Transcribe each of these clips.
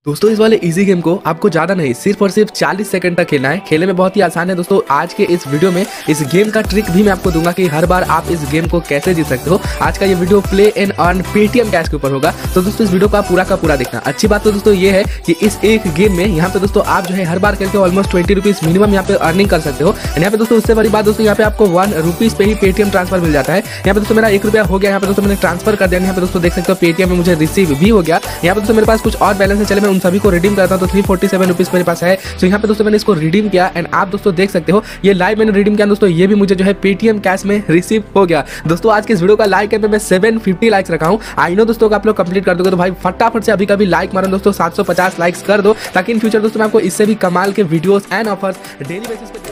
दोस्तों इस वाले इजी गेम को आपको ज्यादा नहीं सिर्फ और सिर्फ 40 सेकंड तक खेलना है। खेलने में बहुत ही आसान है दोस्तों। आज के इस वीडियो में इस गेम का ट्रिक भी मैं आपको दूंगा कि हर बार आप इस गेम को कैसे जीत सकते हो। आज का ये video play and earn Paytm cash के ऊपर होगा, तो दोस्तों इस वीडियो का पूरा देखना। अच्छी बात तो दोस्तों ये है कि इस एक गेम में यहाँ पे दोस्तों आप जो है हर बार करके ऑलमोस्ट 20 रुपीज मिनिमम यहाँ पे अर्निंग कर सकते हो। यहाँ पे दोस्तों उससे बड़ी बात दोस्तों यहाँ पे आपको 1 रुपीज पे ही पेटीएम ट्रांसफर मिल जाता है। यहाँ पे दोस्तों मेरा 1 रुपया हो गया, यहाँ पे दोस्तों मैंने ट्रांसफर कर दिया। यहाँ पे दोस्तों देख सकते हो पेटीएम में मुझे रिसीव भी हो गया। यहाँ पे दोस्तों मेरे पास कुछ और बैलेंस है, चले मैं उन सभी को रिडीम करता हूं। तो 347 रुपीज मेरे पास है। तो यहाँ पे दोस्तों मैंने इसको रिडीम किया एंड आप दोस्तों देख सकते हो ये लाइव मैंने रिडीम किया दोस्तों, ये भी मुझे जो है पेटीएम कैश में रिसीव हो गया। दोस्तों आज के इस वीडियो का लाइक पे मैं 750 लाइक्स रखा हूं। आई नो दोस्तों आप लोग कंप्लीट कर दोगे, तो भाई फटाफट से अभी कभी लाइक मारो दोस्तों, 750 लाइक्स कर दो, ताकि इन फ्यूचर दोस्तों मैं आपको इससे भी कमाल के videos and offers daily basis पे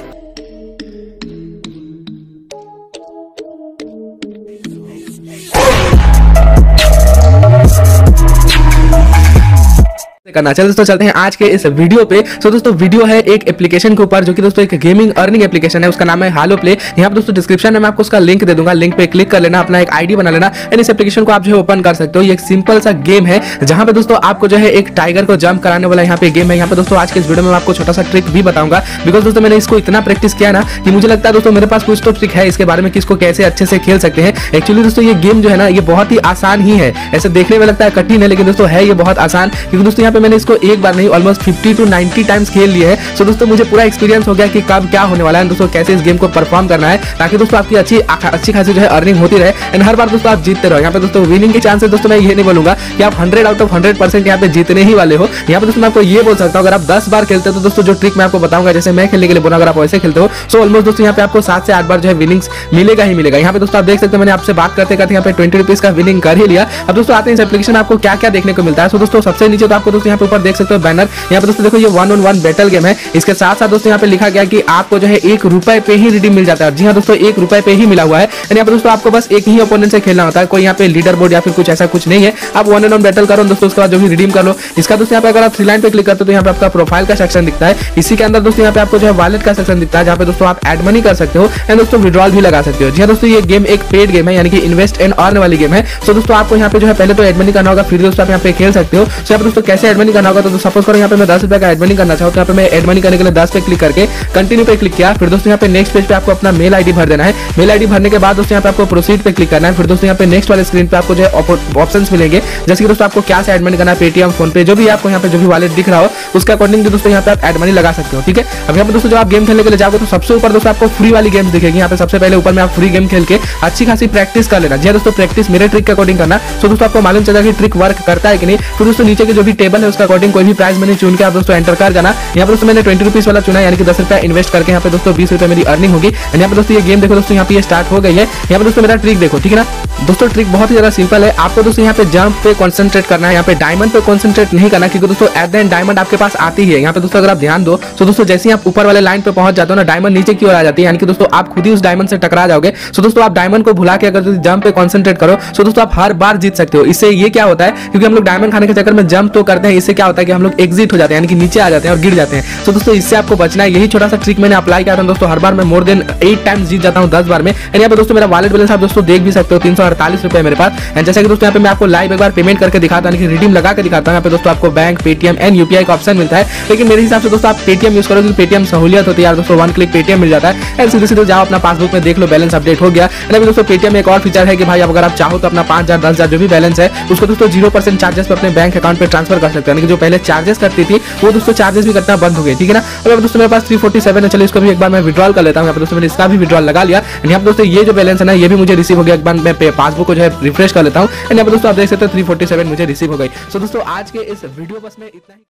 करना। चलो दोस्तों चलते हैं आज के इस वीडियो पे। सो दोस्तों वीडियो है एक एप्लीकेशन के ऊपर, जो कि दोस्तों एक गेमिंग अर्निंग एप्लीकेशन है, उसका नाम है हालो प्ले। यहाँ पे दोस्तों डिस्क्रिप्शन में मैं आपको उसका लिंक दे दूंगा, लिंक पे क्लिक कर लेना, अपना एक आईडी बना लेना एंड इस एप्लीकेशन को आप जो है ओपन कर सकते हो। ये एक सिंपल सा गेम है जहां पे दोस्तों आपको जो है एक टाइगर को जंप कराने वाला यहाँ पे गेम है। यहाँ पे दोस्तों आज के इस वीडियो में मैं आपको छोटा सा ट्रिक भी बताऊंगा, बिकॉज दोस्तों मैंने इसको इतना प्रैक्टिस किया ना कि मुझे लगता है दोस्तों मेरे पास कुछ तो ट्रिक है इसके बारे में कि इसको कैसे अच्छे से खेल सकते हैं। एक्चुअली दोस्तों ये गेम जो है ना ये बहुत ही आसान ही है, ऐसे देखने में लगता है कठिन है, लेकिन दोस्तों है ये बहुत आसान, क्योंकि दोस्तों यहाँ पे मैंने इसको एक बार ऑलमोस्ट 50 to 90 टाइम्स खेल लिए है। सो दोस्तों मुझे पूरा एक्सपीरियंस हो गया कि कब क्या होने वाला है, दोस्तों कैसे इस गेम को परफॉर्म करना है, ताकि दोस्तों आपकी अच्छी खासी जो है अर्निंग होती रहे एंड हर बार दोस्तों आप जीतते रहो। यहाँ पे दोस्तों विनिंग के चांसेस दोस्तों मैं ये नहीं बोलूंगा कि आप 100 आउट ऑफ 100% यहाँ पे जीतने ही वाले हो। यहाँ पे दोस्तों मैं आपको ये बोल सकता हूँ, अगर आप 10 बार खेलते हो तो दोस्तों जो ट्रिक मैं आपको बताऊंगा, जैसे मैं खेलने के लिए बोला, अगर आप वैसे खेलते हो सो ऑलमोस्ट दोस्तों यहाँ पे आपको 7 से 8 बार जो है विनिंग्स मिलेगा ही मिलेगा। यहाँ पे दोस्तों आप देख सकते हो मैंने आपसे बात करते करते यहाँ पे 20 रुपीज का विनिंग कर ही लिया। अब दोस्तों आते हैं इस एप्लीकेशन में आपको क्या क्या देखने को मिलता है। सो दोस्तों सबसे नीचे तो आपको दोस्तों यहाँ पे ऊपर देख सकते हो बैनर। यहाँ पे दोस्तों देखो ये 1-on-1 बैटल गेम है। इसके साथ साथ दोस्तों यहाँ पे लिखा गया कि आपको जो है 1 रुपए पे ही रिडीम मिल जाता है। जी हाँ दोस्तों 1 रुपए पे ही मिला हुआ है। यहाँ पे दोस्तों आपको बस एक ही ओपोनेंट से खेलना होता है, कोई यहाँ पे लीडर बोर्ड या फिर कुछ ऐसा कुछ नहीं है। आप 1-on-1 बैटल करो दोस्तों, उसके बाद जो भी रिडीम कर लो। इसका दोस्तों यहाँ पे अगर आप 3 लाइन पे क्लिक करते हो तो यहाँ पे आपका प्रोफाइल का सेक्शन दिखता है। इसी के अंदर दोस्तों यहाँ पे आपको जो है वॉलेट का सेक्शन दिखता है, जहाँ पे दोस्तों आप एड मनी कर सकते हो एंड दोस्तों विड्रॉल भी लगा सकते हो। जी हाँ दोस्तों ये गेम एक पेड गेम है, यानी कि इन्वेस्ट एंड अर्न वाली गेम है। सो दोस्तों आपको यहाँ पे जो है पहले तो एड मनी करना होगा, फिर दोस्तों आप यहाँ पे खेल सकते हो। सो यहाँ पे दोस्तों कैसे एड मनी करना होगा, तो सपोज करो यहाँ पे मैं 10 रुपए का एड मनी करना चाहूँ, तो यहाँ पे मैं एड मनी करने के लिए 10 पे क्लिक करके कंटिन्यू पे क्लिक किया। फिर दोस्तों यहाँ पे नेक्स्ट पेज पे आपको अपना मेल आईडी भर देना है। मेल आईडी भरने के बाद दोस्तों यहाँ पे आपको प्रोसीड पे क्लिक करना है। फिर दोस्तों यहाँ पे नेक्स्ट वाले स्क्रीन पे आपको जो है ऑप्शंस मिलेंगे, जैसे कि दोस्तों आपको क्या से एड मनी करना है, पेटीएम, फोन पे, जो भी आपको यहाँ पे जो भी वॉलेट दिख रहा हो उसके अकॉर्डिंग दोस्तों यहाँ पे आप एड मनी लगा सकते हो। ठीक है, अब यहाँ पे दोस्तों जब आप गेम खेलने के लिए जाओगे तो सबसे ऊपर दोस्तों आपको फ्री वाली गेम्स दिखेगी। यहाँ पे सबसे पहले ऊपर में आप फ्री गेम खेल के अच्छी खासी प्रैक्टिस कर लेना। जी दोस्तों प्रैक्टिस मेरे ट्रिक के अकॉर्डिंग करना। तो दोस्तों आपको मालूम चला कि ट्रिक वर्क करता है कि नहीं। फिर दोस्तों नीचे के जो भी टेबल है उसका अकॉर्डिंग कोई भी प्राइस मनी चुन के आप दोस्तों एंटर कर जाना। यहाँ पे दोस्तों मैंने 20 रुपीज वाला चुना, यानी कि 10 रुपया इन्वेस्ट करके यहाँ पे दोस्तों 20 रुपए मेरी अर्निंग होगी। यहाँ पे दोस्तों ये गेम देखो दोस्तों यहाँ पे स्टार्ट हो गई है। यहाँ पे दोस्तों मेरा ट्रिक देखो, ठीक है ना दोस्तों, ट्रिक बहुत ही ज्यादा सिंपल है। आपको दोस्तों यहाँ पे जंप पे कंसंट्रेट करना है, यहाँ पे डायमंड पे कंसंट्रेट नहीं करना, क्योंकि दोस्तों एट द एंड डायमंड आपके पास आती है। यहाँ पे दोस्तों अगर आप ध्यान दो तो दोस्तों जैसे ही आप ऊपर वाले लाइन पे पहुंच जाते हो ना, डायमंड नीचे की ओर आ जाती है, यानी कि दोस्तों आप खुद ही उस डायमंड से टकरा जाओगे। सो दोस्तों आप डायमंड को भुला के अगर जंप पे कंसंट्रेट करो सो दोस्तों आप हर बार जीत सकते हो। इससे ये क्या होता है, क्योंकि हम लोग डायमंड खाने के चक्कर में जंप तो करते हैं, इससे क्या होता है कि हम लोग एग्जिट हो जाते हैं, यानी कि नीचे आ जाते हैं और गिर जाते हैं। सो दोस्तों इससे आपको बचना है। यही छोटा सा ट्रिक मैंने अप्लाई किया था दोस्तों, हर बार मैं मोर देन 8 टाइम्स जीत जाता हूँ 10 बार में। एंड यहाँ पे दोस्तों मेरा वॉलेट बैलेंस आप दोस्तों देख भी सकते हो 348 रुपए मेरे पास। एंड जैसे कि दोस्तों यहाँ पे मैं आपको लाइव एक बार पेमेंट करके दिखाता हूँ, रिडीम लगा के दिखाता हूँ। यहाँ पे दोस्तों आपको बैंक, पेटीएम एंड यूपीआई का ऑप्शन मिलता है, लेकिन मेरे हिसाब से दोस्तों आप पेटीएम यूज करो, क्योंकि पेटीएम सहूलियत होती है यार दोस्तों, 1 क्लिक पेटीएम मिल जाता है। एंड सीधे सीधे जाओ अपना पासबुक में देख लो बैलेंस अपडेट हो गया। एंड अभी दोस्तों पेटीएम में एक और फीचर है कि भाई अगर आप चाहो तो अपना 5000 10,000 जो भी बैलेंस है उसको दोस्तों 0% चार्जेस पे अपने बैंक अकाउंट पे ट्रांसफर कर सकते हैं, यानी कि जो पहले चार्जेस करती थी वो दोस्तों चार्जेस भी करना बंद हो गई। ठीक है ना, अब दोस्तों मेरे पास 347 है, चलिए इसको भी एक बार मैं विड्रॉल कर लेता हूँ। यहाँ पे दोस्तों मैंने इसका भी विड्रॉल लगा लिया। यहाँ पे दोस्तों ये जो बैलेंस है ना ये भी मुझे रिसीव हो गया। एक बार मैं पासबुक को जो है रिफ्रेश कर लेता हूँ। यहाँ पे दोस्तों आप देख सकते हो 347 मुझे रिसीव हो गई। सो दोस्तों आज के इस वीडियो बस में इतना ही।